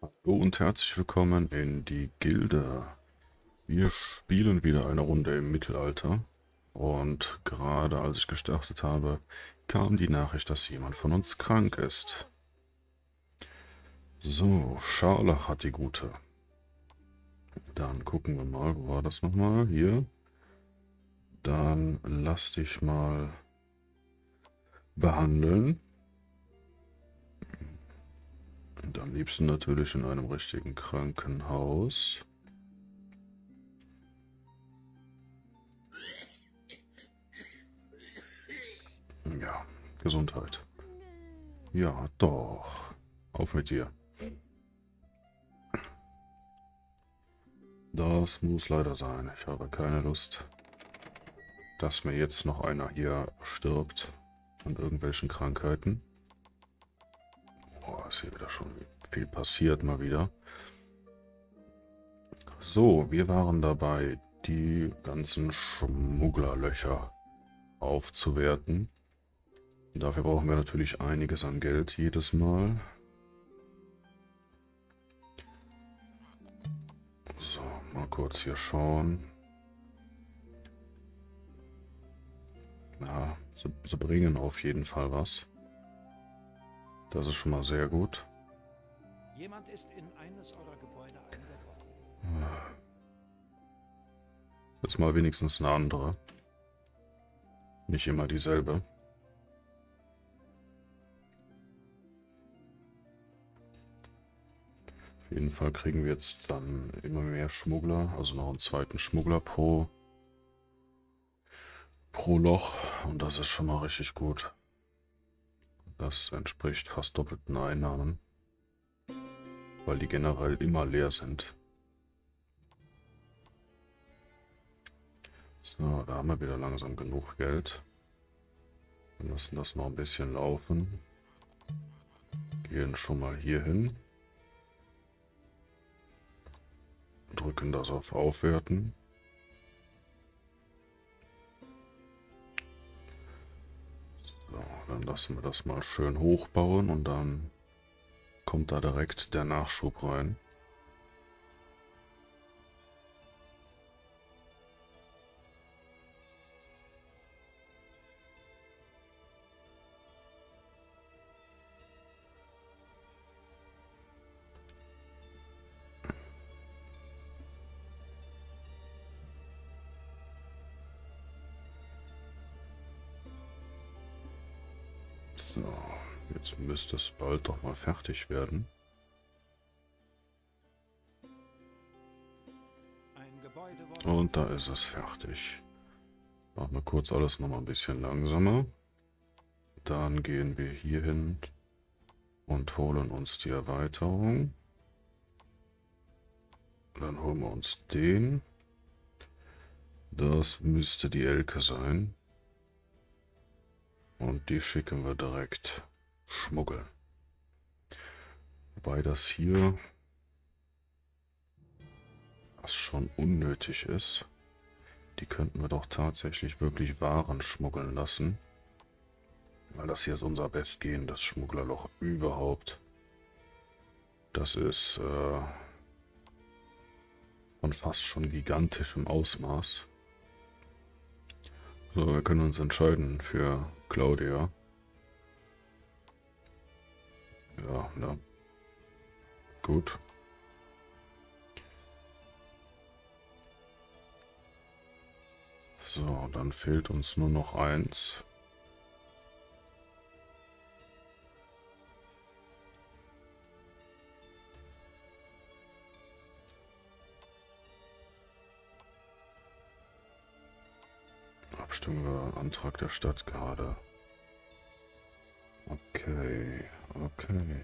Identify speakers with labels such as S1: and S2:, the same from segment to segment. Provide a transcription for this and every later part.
S1: Hallo und herzlich willkommen in die Gilde. Wir spielen wieder eine Runde im Mittelalter. Und gerade als ich gestartet habe, kam die Nachricht, dass jemand von uns krank ist. So, Scharlach hat die Gute. Dann gucken wir mal, wo war das nochmal? Hier. Dann lass dich mal behandeln. Und am liebsten natürlich in einem richtigen Krankenhaus. Ja, Gesundheit. Ja, doch. Auf mit dir. Das muss leider sein. Ich habe keine Lust, dass mir jetzt noch einer hier stirbt an irgendwelchen Krankheiten. Boah, ist hier wieder schon viel passiert mal wieder. So, wir waren dabei, die ganzen Schmugglerlöcher aufzuwerten. Dafür brauchen wir natürlich einiges an Geld jedes Mal. So, mal kurz hier schauen. Ja, sie bringen auf jeden Fall was. Das ist schon mal sehr gut.
S2: Jemand ist in eines eurer Gebäude eingebrochen.
S1: Jetzt mal wenigstens eine andere. Nicht immer dieselbe. Auf jeden Fall kriegen wir jetzt dann immer mehr Schmuggler, also noch einen zweiten Schmuggler pro Loch. Und das ist schon mal richtig gut. Das entspricht fast doppelten Einnahmen, weil die generell immer leer sind. So, da haben wir wieder langsam genug Geld. Wir lassen das noch ein bisschen laufen. Gehen schon mal hier hin. Drücken das auf Aufwerten. So, dann lassen wir das mal schön hochbauen und dann kommt da direkt der Nachschub rein. So, jetzt müsste es bald doch mal fertig werden.
S2: Ein Gebäude wurde
S1: Und da ist es fertig. Machen wir kurz alles noch mal ein bisschen langsamer. Dann gehen wir hier hin und holen uns die Erweiterung. Dann holen wir uns den. Das müsste die Elke sein. Und die schicken wir direkt schmuggeln. Wobei das hier fast schon unnötig ist. Die könnten wir doch tatsächlich wirklich Waren schmuggeln lassen. Weil das hier ist unser bestgehendes Schmugglerloch überhaupt. Das ist von fast schon gigantischem Ausmaß. So, wir können uns entscheiden für Claudia. Ja, ja. Gut. So, dann fehlt uns nur noch eins. Abstimmung über Antrag der Stadt gerade. Okay, okay.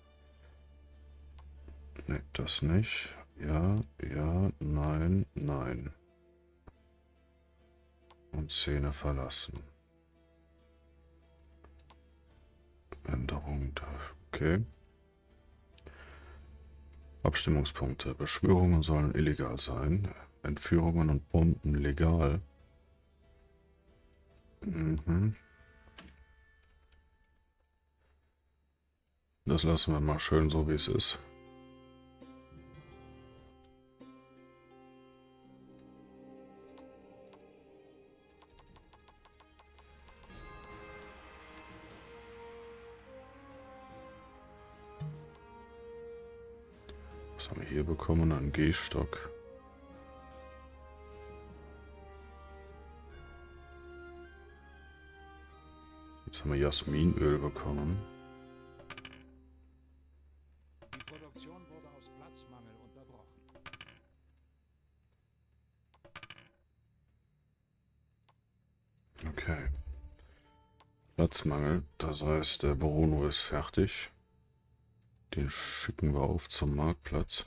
S1: Ne, das nicht. Ja, ja, nein, nein. Und Szene verlassen. Änderung, okay. Abstimmungspunkte. Beschwörungen sollen illegal sein. Entführungen und Bomben legal. Mhm. Das lassen wir mal schön so, wie es ist. Was haben wir hier bekommen? Ein Gehstock. Jetzt haben wir Jasminöl bekommen.
S2: Die Produktion wurde aus Platzmangel unterbrochen.
S1: Okay. Platzmangel, das heißt, der Bruno ist fertig. Den schicken wir auf zum Marktplatz.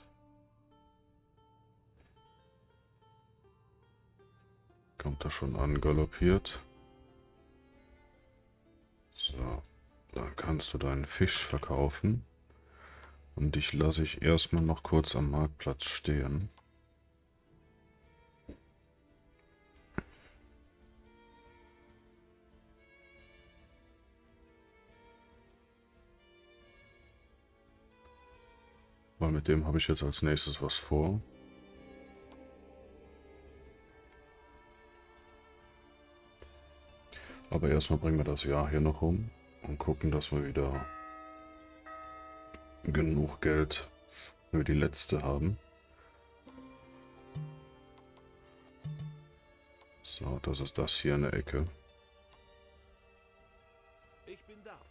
S1: Kommt er schon angaloppiert. So, dann kannst du deinen Fisch verkaufen. Und dich lasse ich erstmal noch kurz am Marktplatz stehen. Weil mit dem habe ich jetzt als nächstes was vor. Aber erstmal bringen wir das Jahr hier noch um und gucken, dass wir wieder genug Geld für die letzte haben. So, das ist das hier in der Ecke.
S2: Ich bin da.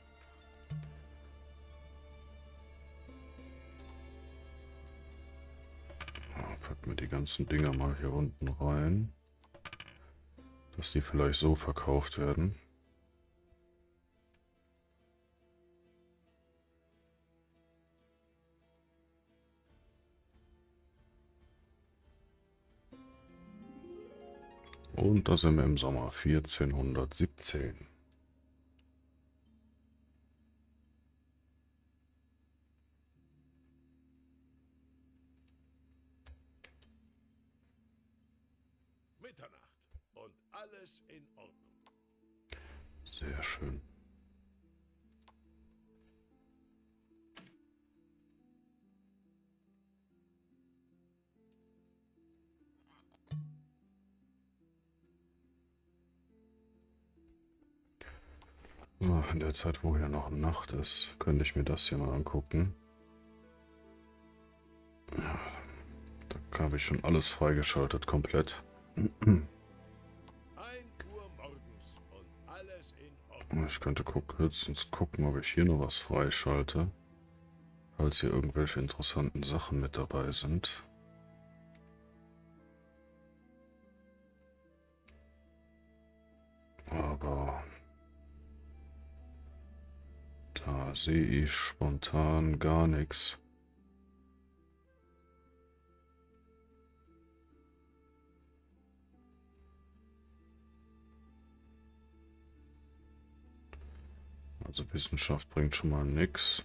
S1: Packen wir die ganzen Dinger mal hier unten rein, dass die vielleicht so verkauft werden. Und da sind wir im Sommer 1417.
S3: Mitternacht und alles in Ordnung.
S1: Sehr schön. So, in der Zeit, wo hier noch Nacht ist, könnte ich mir das hier mal angucken. Ja, da habe ich schon alles freigeschaltet, komplett.
S3: 1 Uhr morgens und alles in Ordnung.
S1: Ich könnte höchstens gucken, ob ich hier noch was freischalte, falls hier irgendwelche interessanten Sachen mit dabei sind. Aber da sehe ich spontan gar nichts. Also Wissenschaft bringt schon mal nichts.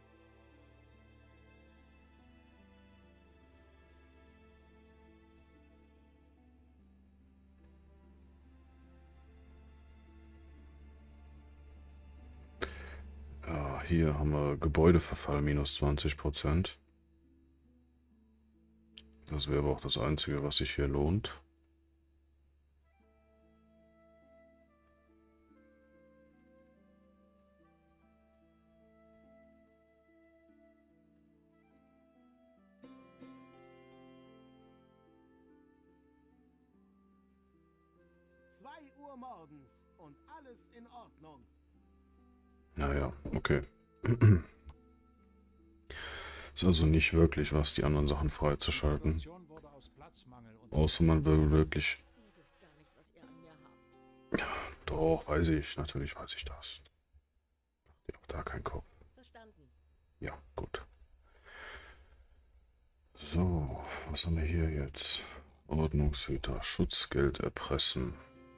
S1: Ja, hier haben wir Gebäudeverfall minus 20%. Das wäre aber auch das Einzige, was sich hier lohnt.
S4: Uhr morgens und alles in Ordnung.
S1: Naja, okay. Ist also nicht wirklich was, die anderen Sachen freizuschalten.
S2: Produktion wurde aus Platzmangel
S1: Außer man will wirklich...
S5: Ihr wisst gar nicht, was ihr an mir habt.
S1: Doch, weiß ich. Natürlich weiß ich das. Macht dir auch da keinen Kopf.
S5: Verstanden.
S1: Ja, gut. So, was haben wir hier jetzt? Ordnungshüter, Schutzgeld erpressen.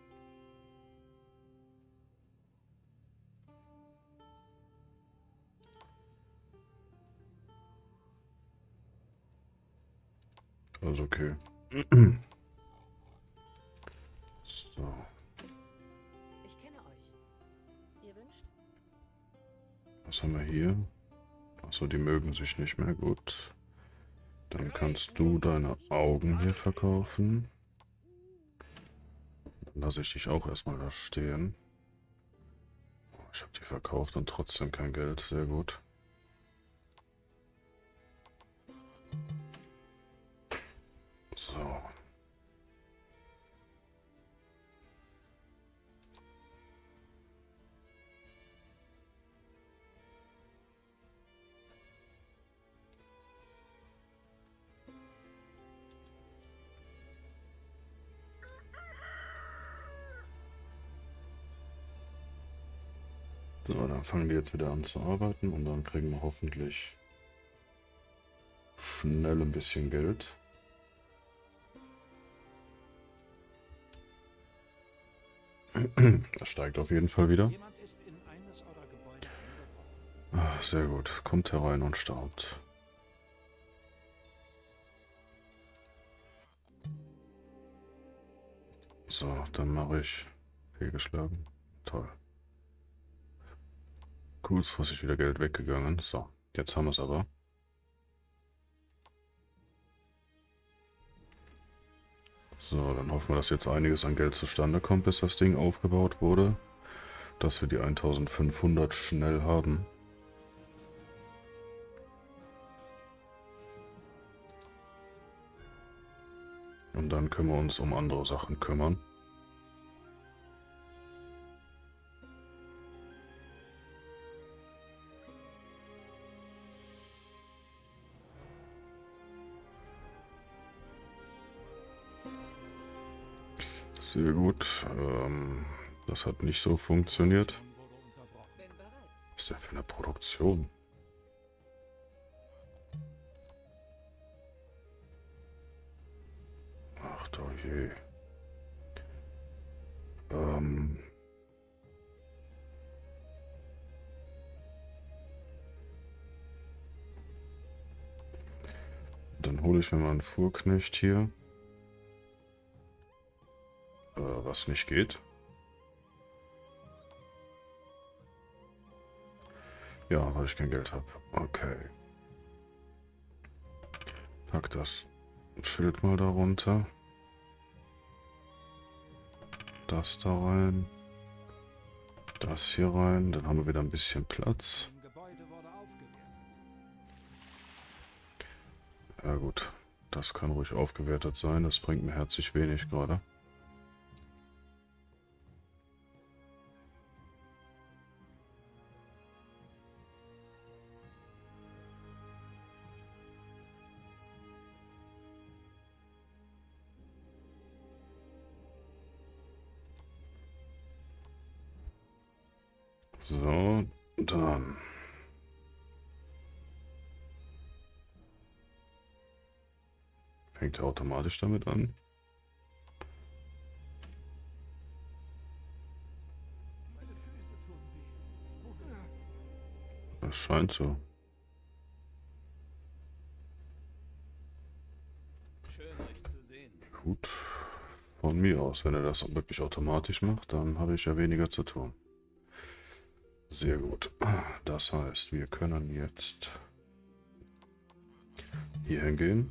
S1: Also okay. So.
S5: Ich kenne euch. Ihr wünscht?
S1: Was haben wir hier? Achso, die mögen sich nicht mehr. Gut. Dann kannst du deine Augen hier verkaufen. Dann lasse ich dich auch erstmal da stehen. Ich habe die verkauft und trotzdem kein Geld. Sehr gut. So, dann fangen die jetzt wieder an zu arbeiten und dann kriegen wir hoffentlich schnell ein bisschen Geld. Das steigt auf jeden Fall wieder.
S2: Jemand ist in eines eurer Gebäude eingebrochen.
S1: Sehr gut. Kommt herein und staubt. So, dann mache ich fehlgeschlagen. Toll. Kurzfristig wieder Geld weggegangen. So, jetzt haben wir es aber. So, dann hoffen wir, dass jetzt einiges an Geld zustande kommt, bis das Ding aufgebaut wurde. Dass wir die 1500 schnell haben. Und dann können wir uns um andere Sachen kümmern. Sehr gut. Das hat nicht so funktioniert.
S5: Bin bereit.
S1: Was ist denn für eine Produktion? Ach du je. Dann hole ich mir mal einen Fuhrknecht hier. Was nicht geht. Ja, weil ich kein Geld habe. Okay. Pack das Schild mal darunter. Das da rein. Das hier rein. Dann haben wir wieder ein bisschen Platz.
S2: Ein Gebäude wurde aufgewertet.
S1: Ja gut. Das kann ruhig aufgewertet sein. Das bringt mir herzlich wenig gerade. So, dann. Fängt er automatisch damit an.
S4: Meine Füße tun weh.
S1: Das scheint so.
S3: Schön, euch zu sehen.
S1: Gut. Von mir aus, wenn er das wirklich automatisch macht, dann habe ich ja weniger zu tun. Sehr gut. Das heißt, wir können jetzt hier hingehen.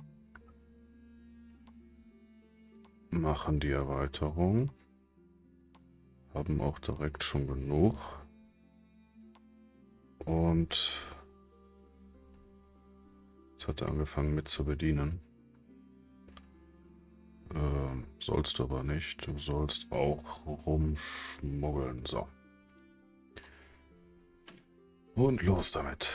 S1: Machen die Erweiterung. Haben auch direkt schon genug. Und jetzt hat er angefangen mit zu bedienen. Sollst du aber nicht. Du sollst auch rumschmuggeln. So. Und los damit.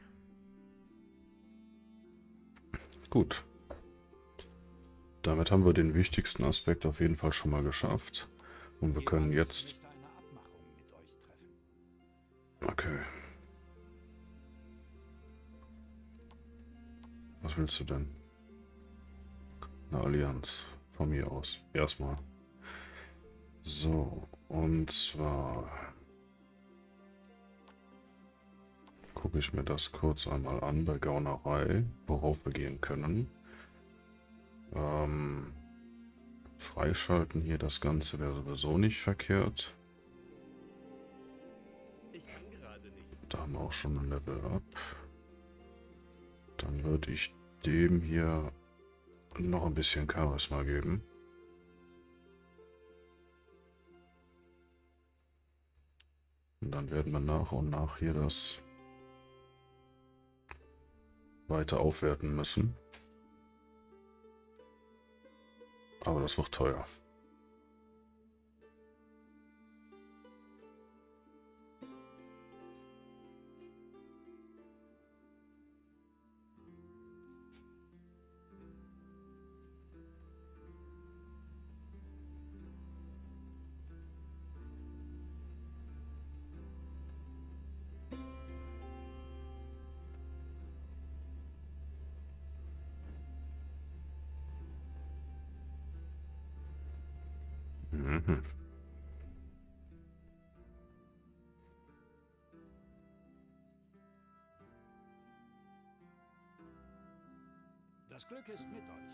S1: Gut. Damit haben wir den wichtigsten Aspekt auf jeden Fall schon mal geschafft. Und wir können jetzt...
S2: Ich möchte eine Abmachung mit euch treffen.
S1: Okay. Was willst du denn? Eine Allianz. Von mir aus. Erstmal. So. Und zwar... gucke ich mir das kurz einmal an bei Gaunerei, worauf wir gehen können. Freischalten hier das Ganze wäre sowieso nicht verkehrt.
S3: Ich kann gerade nicht.
S1: Da haben wir auch schon ein Level Up. Dann würde ich dem hier noch ein bisschen Charisma geben. Und dann werden wir nach und nach hier das weiter aufwerten müssen. Aber das wird teuer. Mhm.
S2: Das Glück ist mit euch.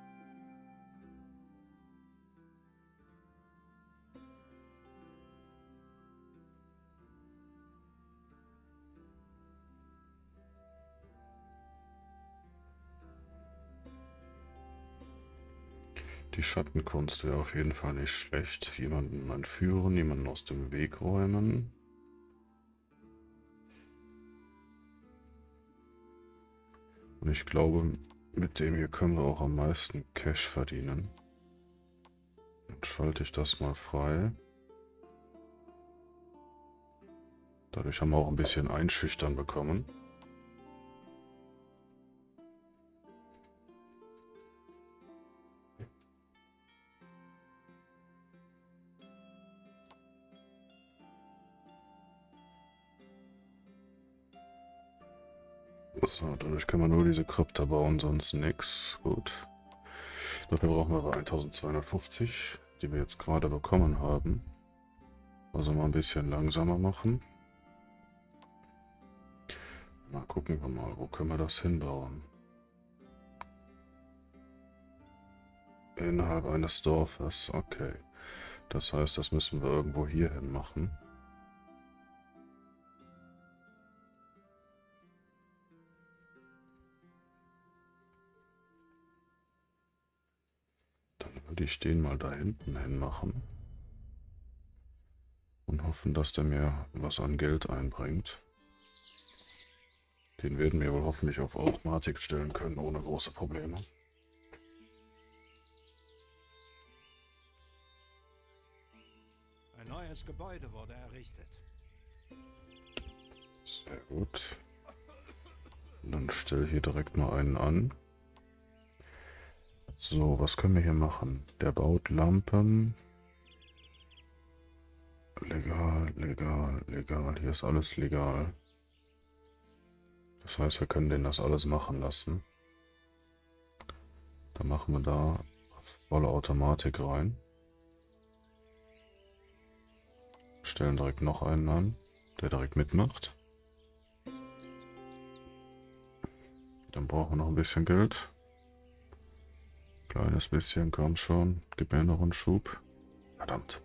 S1: Die Schattenkunst wäre auf jeden Fall nicht schlecht. Jemanden entführen, jemanden aus dem Weg räumen. Und ich glaube, mit dem hier können wir auch am meisten Cash verdienen. Dann schalte ich das mal frei. Dadurch haben wir auch ein bisschen Einschüchtern bekommen. So, dadurch können wir nur diese Krypta bauen, sonst nix. Gut. Dafür brauchen wir aber 1250, die wir jetzt gerade bekommen haben. Also mal ein bisschen langsamer machen. Mal gucken wir mal, wo können wir das hinbauen? Innerhalb eines Dorfes, okay. Das heißt, das müssen wir irgendwo hier hin machen. Würde ich den mal da hinten hin machen und hoffen, dass der mir was an Geld einbringt. Den werden wir wohl hoffentlich auf Automatik stellen können, ohne große Probleme.
S2: Ein neues Gebäude wurde errichtet.
S1: Sehr gut. Dann stell hier direkt mal einen an. So, was können wir hier machen? Der baut Lampen. Legal, legal, legal. Hier ist alles legal. Das heißt, wir können den das alles machen lassen. Dann machen wir da volle Automatik rein. Stellen direkt noch einen an, der direkt mitmacht. Dann brauchen wir noch ein bisschen Geld. Kleines bisschen, komm schon. Gib mir noch einen Schub. Verdammt.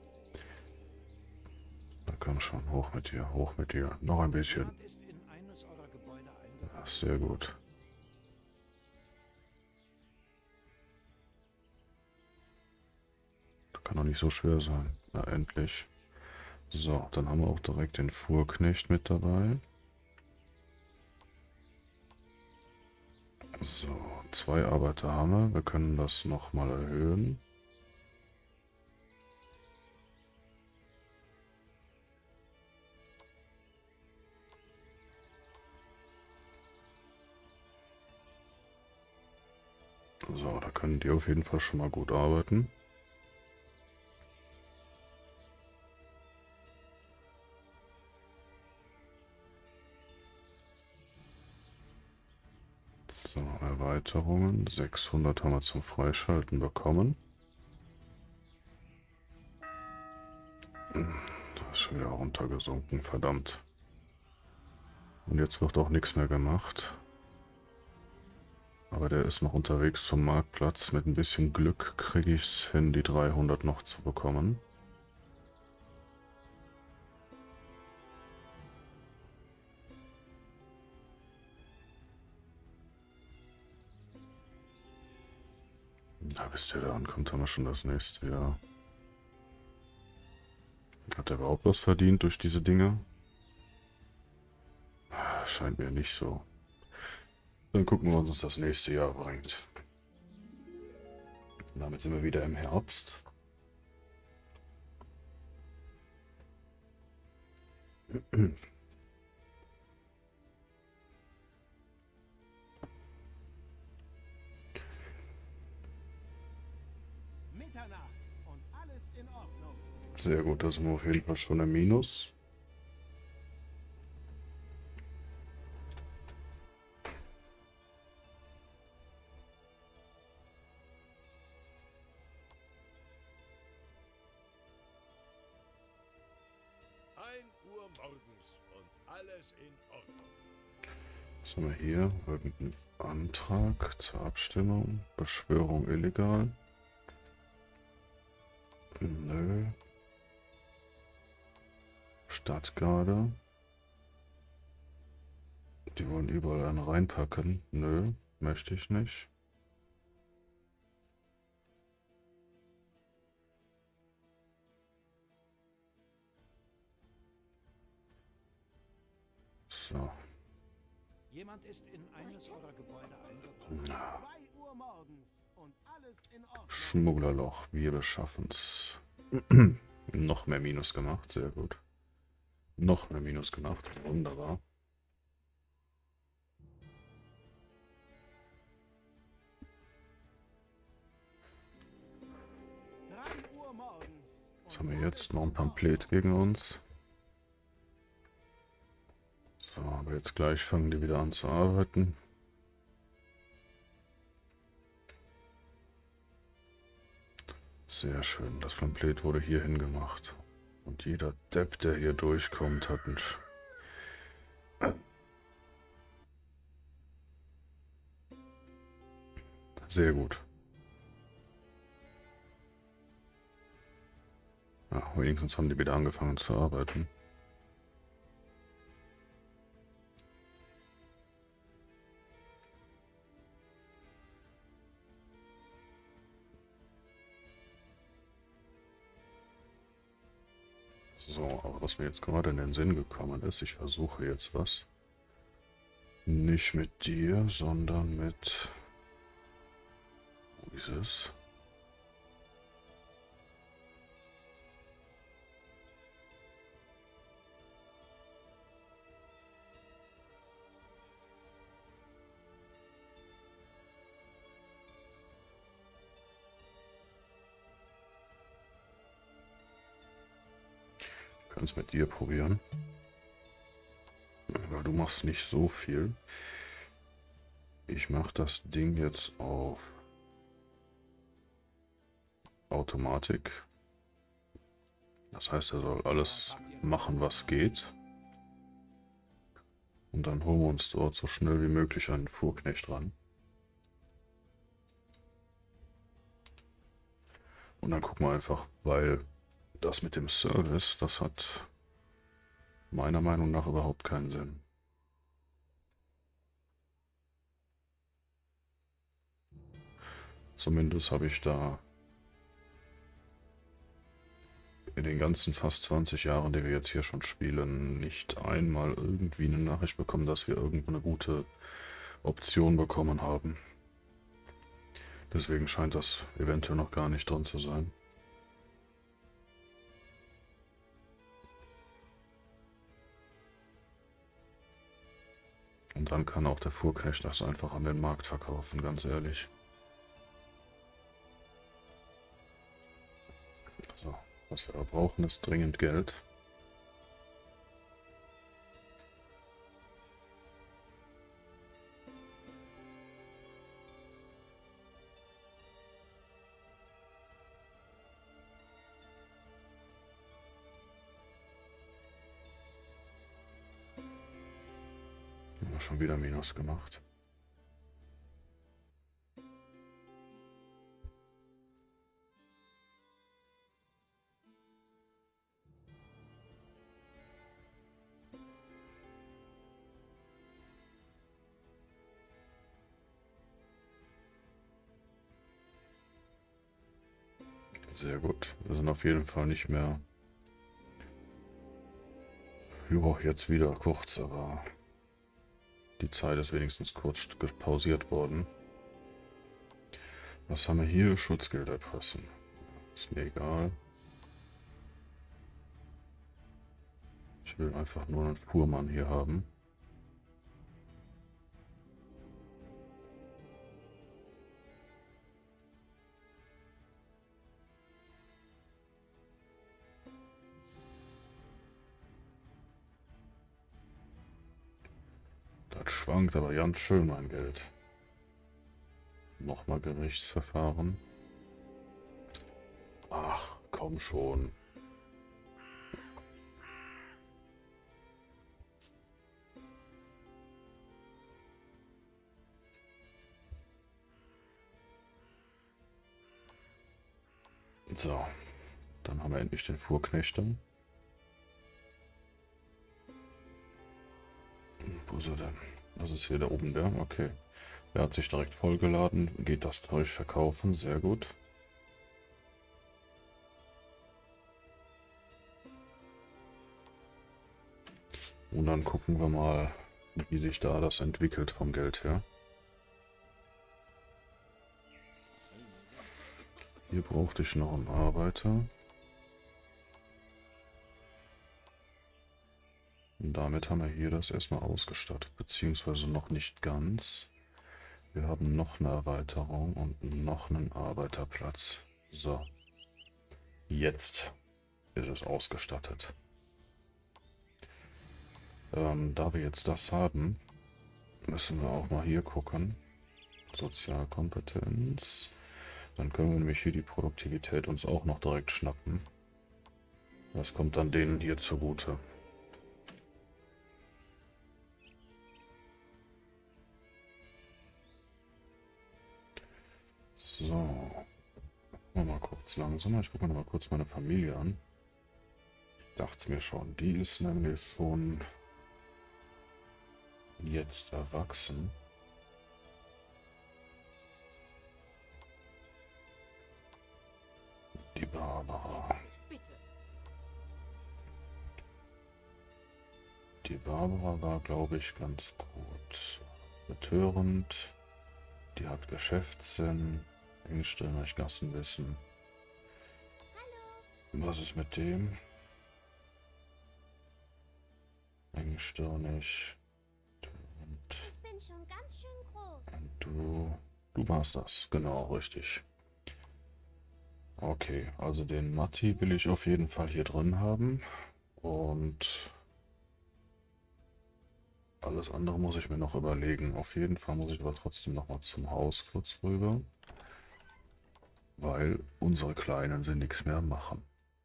S1: Na komm schon, hoch mit dir, hoch mit dir. Noch ein bisschen.
S2: Jemand ist in eines eurer Gebäude eingeladen.
S1: Ja, sehr gut. Das kann doch nicht so schwer sein. Na, endlich. So, dann haben wir auch direkt den Fuhrknecht mit dabei. So, 2 Arbeiter haben wir. Wir können das nochmal erhöhen. So, da können die auf jeden Fall schon mal gut arbeiten. So, Erweiterungen. 600 haben wir zum Freischalten bekommen. Da ist schon wieder runtergesunken, verdammt. Und jetzt wird auch nichts mehr gemacht. Aber der ist noch unterwegs zum Marktplatz. Mit ein bisschen Glück kriege ich es hin, die 300 noch zu bekommen. Na, bis der da ankommt, haben wir schon das nächste Jahr. Hat er überhaupt was verdient durch diese Dinge? Scheint mir nicht so. Dann gucken wir, was uns das nächste Jahr bringt. Und damit sind wir wieder im Herbst.
S4: Mitternacht und alles in Ordnung.
S1: Sehr gut, da sind wir auf jeden Fall schon im Minus.
S6: Ordens und alles in Ordnung.
S1: Was haben wir hier? Irgendein Antrag zur Abstimmung. Beschwörung illegal. Nö. Stadtgarde. Die wollen überall einen reinpacken. Nö, möchte ich nicht. So.
S2: Jemand ist in eines eurer Gebäude eingebrochen.
S4: 2 Uhr morgens und alles in Ordnung.
S1: Schmugglerloch, wir beschaffen's. Noch mehr Minus gemacht, sehr gut. Noch mehr Minus gemacht, wunderbar. Was haben wir jetzt? Noch ein Pamphlet gegen uns. So, aber jetzt gleich fangen die wieder an zu arbeiten. Sehr schön, das Pamphlet wurde hier hingemacht. Und jeder Depp, der hier durchkommt, hat einen Sehr gut. Ja, wenigstens haben die wieder angefangen zu arbeiten. So, aber was mir jetzt gerade in den Sinn gekommen ist, ich versuche jetzt was. Nicht mit dir, sondern mit... Wo ist es? Ich kann es mit dir probieren. Aber du machst nicht so viel. Ich mache das Ding jetzt auf Automatik. Das heißt, er soll alles machen, was geht. Und dann holen wir uns dort so schnell wie möglich einen Fuhrknecht ran. Und dann gucken wir einfach, weil das mit dem Service, das hat meiner Meinung nach überhaupt keinen Sinn. Zumindest habe ich da in den ganzen fast 20 Jahren, die wir jetzt hier schon spielen, nicht einmal irgendwie eine Nachricht bekommen, dass wir irgendwo eine gute Option bekommen haben. Deswegen scheint das eventuell noch gar nicht drin zu sein. Und dann kann auch der Fuhrknecht das einfach an den Markt verkaufen, ganz ehrlich. So, was wir brauchen, ist dringend Geld. Schon wieder Minus gemacht. Sehr gut. Wir sind auf jeden Fall nicht mehr... Jo, jetzt wieder kurz, aber... Die Zeit ist wenigstens kurz pausiert worden. Was haben wir hier? Schutzgeld erpressen. Ist mir egal. Ich will einfach nur einen Fuhrmann hier haben. Das schwankt aber ganz schön mein Geld. Nochmal Gerichtsverfahren. Ach, komm schon. So, dann haben wir endlich den Fuhrknechter. Wo ist er denn? Das ist hier da oben der, okay. Der hat sich direkt vollgeladen, geht das Zeug verkaufen, sehr gut. Und dann gucken wir mal, wie sich da das entwickelt vom Geld her. Hier brauchte ich noch einen Arbeiter. Und damit haben wir hier das erstmal ausgestattet, beziehungsweise noch nicht ganz. Wir haben noch eine Erweiterung und noch einen Arbeiterplatz. So, jetzt ist es ausgestattet. Da wir jetzt das haben, müssen wir auch mal hier gucken. Sozialkompetenz. Dann können wir nämlich hier die Produktivität uns auch noch direkt schnappen. Das kommt dann denen hier zugute. So. Mal kurz langsamer. Ich gucke mir noch mal kurz meine Familie an. Dachte es mir schon. Die ist nämlich schon jetzt erwachsen. Die Barbara.
S5: Bitte.
S1: Die Barbara war, glaube ich, ganz gut. Betörend. Die hat Geschäftssinn. Engstirnig Gassenwissen. Was ist mit dem? Engstirnig.
S7: Ich bin schon ganz schön groß.
S1: Und du warst das. Genau, richtig. Okay, also den Matti will ich auf jeden Fall hier drin haben. Und alles andere muss ich mir noch überlegen. Auf jeden Fall muss ich aber trotzdem noch mal zum Haus kurz rüber. Weil unsere Kleinen sind nichts mehr machen.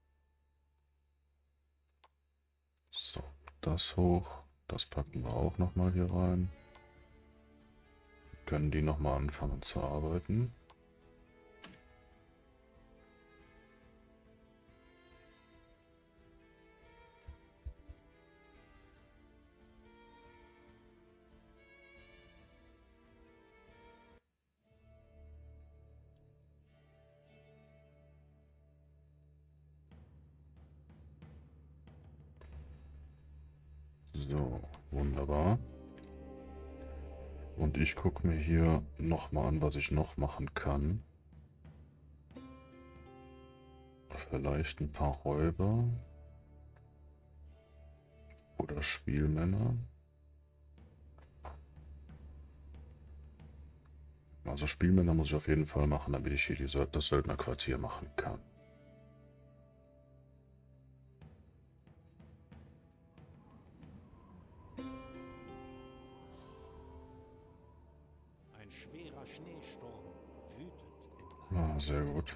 S1: So, das hoch. Das packen wir auch noch mal hier rein. Können die noch mal anfangen zu arbeiten. So, wunderbar. Und ich gucke mir hier nochmal an, was ich noch machen kann. Vielleicht ein paar Räuber. Oder Spielmänner. Also Spielmänner muss ich auf jeden Fall machen, damit ich hier das Söldnerquartier machen kann.
S2: Ein schwerer Schneesturm wütet im Land.
S1: Ah, sehr gut.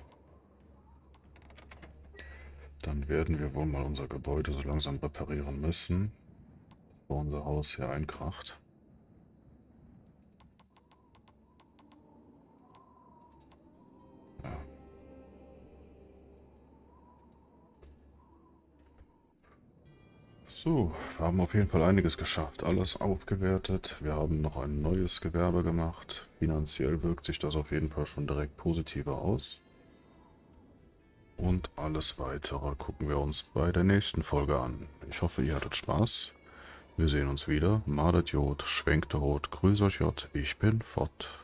S1: Dann werden wir wohl mal unser Gebäude so langsam reparieren müssen, bevor unser Haus hier einkracht. Ja. So, wir haben auf jeden Fall einiges geschafft, alles aufgewertet. Wir haben noch ein neues Gewerbe gemacht. Finanziell wirkt sich das auf jeden Fall schon direkt positiver aus. Und alles weitere gucken wir uns bei der nächsten Folge an. Ich hoffe, ihr hattet Spaß. Wir sehen uns wieder. Madet Jod, schwenkt Rot, grüß euch J, ich bin fort.